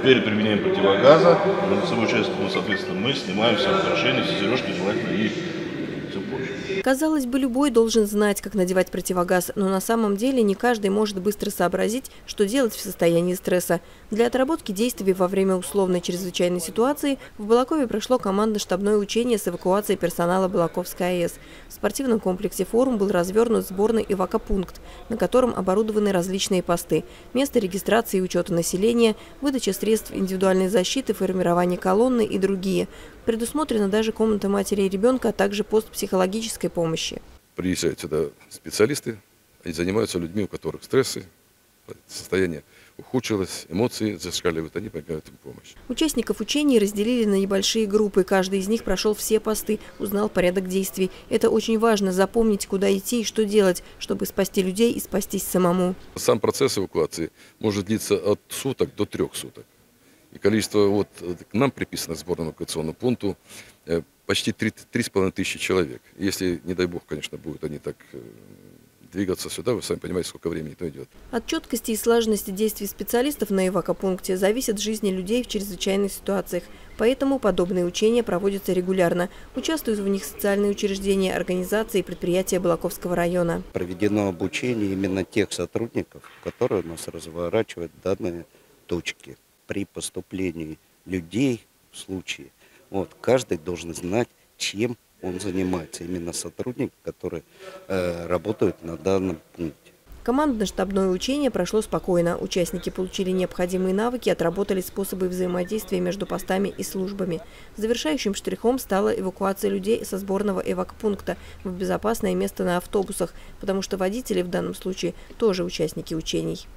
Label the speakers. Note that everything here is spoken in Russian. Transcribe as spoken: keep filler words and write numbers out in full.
Speaker 1: Перед применением противогаза на лицевой участок, ну, соответственно, мы снимаем все украшения, все сережки, желательно и цепочки.
Speaker 2: Казалось бы, любой должен знать, как надевать противогаз, но на самом деле не каждый может быстро сообразить, что делать в состоянии стресса. Для отработки действий во время условной чрезвычайной ситуации в Балакове прошло командно-штабное учение с эвакуацией персонала Балаковской АЭС. В спортивном комплексе «Форум» был развернут сборный эвакопункт, на котором оборудованы различные посты: место регистрации и учета населения, выдача средств индивидуальной защиты, формирование колонны и другие. Предусмотрена даже комната матери и ребенка, а также пост психологической помощи.
Speaker 3: Приезжают сюда специалисты, они занимаются людьми, у которых стрессы, состояние ухудшилось, эмоции зашкаливают, они помогают им помощь.
Speaker 2: Участников учений разделили на небольшие группы. Каждый из них прошел все посты, узнал порядок действий. Это очень важно — запомнить, куда идти и что делать, чтобы спасти людей и спастись самому.
Speaker 3: Сам процесс эвакуации может длиться от суток до трех суток. И количество, вот к нам приписано к сборному эвакуационному пункту, почти три с половиной тысячи человек. Если, не дай бог, конечно, будут они так двигаться сюда, вы сами понимаете, сколько времени это идет.
Speaker 2: От четкости и слаженности действий специалистов на эвакопункте зависит жизнь людей в чрезвычайных ситуациях. Поэтому подобные учения проводятся регулярно. Участвуют в них социальные учреждения, организации и предприятия Балаковского района.
Speaker 4: Проведено обучение именно тех сотрудников, которые у нас разворачивают данные точки. При поступлении людей в случае, вот, каждый должен знать, чем он занимается. Именно сотрудник, который э, работает на данном пункте.
Speaker 2: Командно-штабное учение прошло спокойно. Участники получили необходимые навыки, отработали способы взаимодействия между постами и службами. Завершающим штрихом стала эвакуация людей со сборного эвакопункта в безопасное место на автобусах, потому что водители в данном случае тоже участники учений.